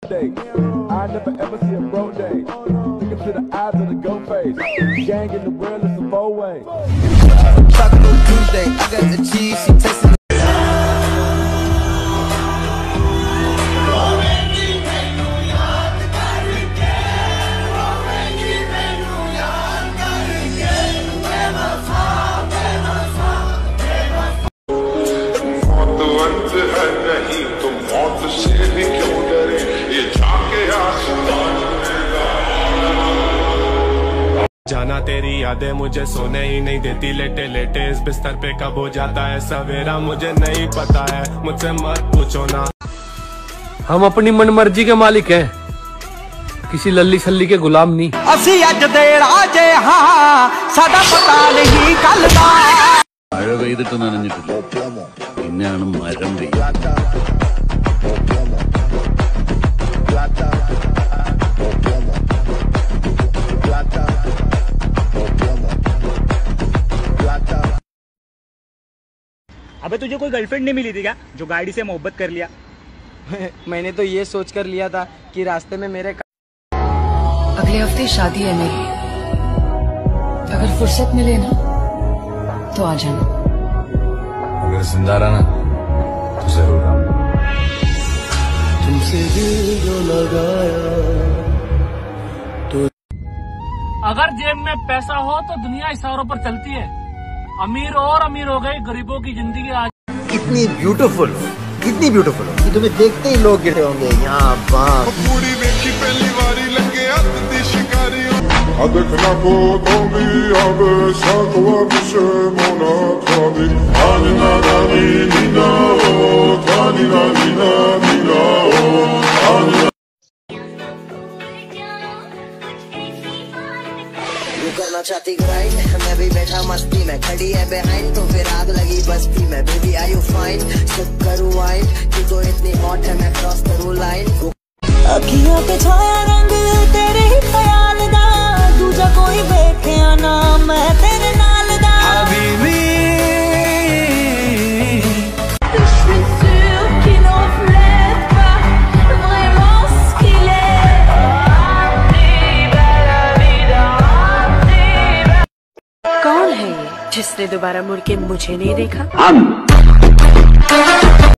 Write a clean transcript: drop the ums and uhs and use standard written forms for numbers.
day. I never ever see a broke day. Look into the eyes of the go face. Gang in the world is a four-way. Taco Tuesday, I got the cheese, she tasting. जाना तेरी यादें मुझे सोने ही नहीं देती, लेटे लेटे इस बिस्तर पे कब हो जाता है सवेरा मुझे नहीं पता है, मुझसे मत पूछो ना। हम अपनी मनमर्जी के मालिक हैं, किसी लल्ली सल्ली के गुलाम नहीं। असी अज दे राजे हाँ सादा पता नहीं कल दा മഴ പെയ്തിട്ട് നനഞ്ഞിട്ടില്ല, പിന്നെയാണ് മരം പെയ്യുന്നത്. अबे तुझे कोई गर्लफ्रेंड नहीं मिली थी क्या जो गाड़ी से मोहब्बत कर लिया? मैंने तो ये सोच कर लिया था कि रास्ते में मेरे अगले हफ्ते शादी है मेरी, अगर फुर्सत मिले ना तो आ जाना। अगर जिंदा रहना तो जरूर आऊंगा। तुमसे दिल जो लगाया तो अगर जेब में पैसा हो तो दुनिया इशारों पर चलती है। अमीर और अमीर हो गए, गरीबों की जिंदगी आज कितनी ब्यूटीफुल कि तुम्हें देखते ही लोग गिरे होंगे यहाँ वहाँ। पूरी देखी पहली बारी लगे हाथ दी शिकारी देखना को तो भी अब सातवा विषय मोना था भी आना रानी नीना हो थानी रानी नीना हो करना चाहती ग्राइंड, मैं भी बैठा मस्ती में, खड़ी है बिहाइंड तो फिर आग लगी बस्ती में। Baby are you fine, sip करूँ वाइन, तू तो इतनी हॉट है मैं क्रॉस करूँ लाइन। अखियों पे छाया रंग तेरे ही ख्याल दा, दूजा कोई देखे ना मैं तेरे नाल दा। हबीबी कौन है ये जिसने दोबारा मुड़ के मुझे नहीं देखा?